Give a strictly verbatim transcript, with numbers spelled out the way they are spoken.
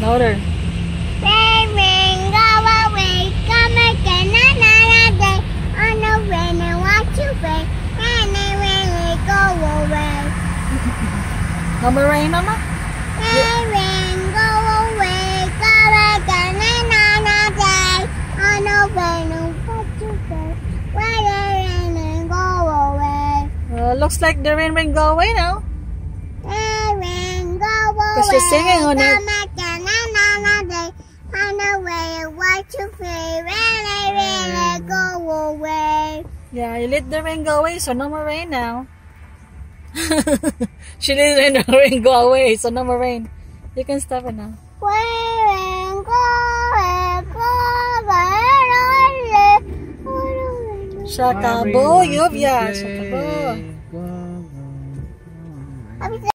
Louder. Rain, rain, go away. Come again another day. On the rain and watch you rain. Rain, rain, rain, go away. No more rain, Mama? Rain, rain, go away. Come again another day. On the rain and watch you rain. Rain, rain, rain, go away. Uh, looks like the rain rain go away now. Rain, rain, go away. Because you're singing on it. Come again another day. On the rain and watch you rain. Rain, rain, rain, go away. Yeah, you let the rain go away, so no more rain now. She let the rain go away, so no more rain. You can stop it now. Rain, go away, go away. Shakabu, yup, yeah, shakabu. Happy